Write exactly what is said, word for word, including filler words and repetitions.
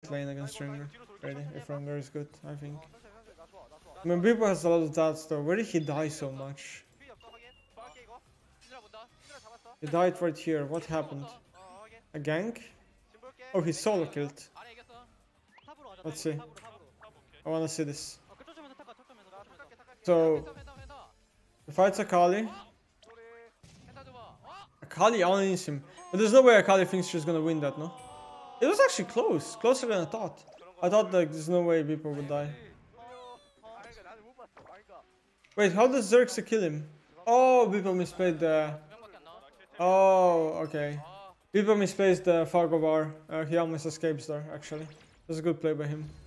great lane against Rengar. Really, if Rengar is good, I think. I mean, Bwipo has a lot of that though. Where did he die so much? He died right here. What happened? A gank? Oh, he's solo killed. Let's see. I wanna see this. So, he fights Akali. Akali owns him. But there's no way Akali thinks she's gonna win that, no? It was actually close. Closer than I thought. I thought like there's no way Bwipo would die. Wait, how does Xerxes kill him? Oh, Bwipo misplayed the... Oh, okay. Bwipo misplaced the Fargo bar. Uh, he almost escapes there, actually. That's a good play by him.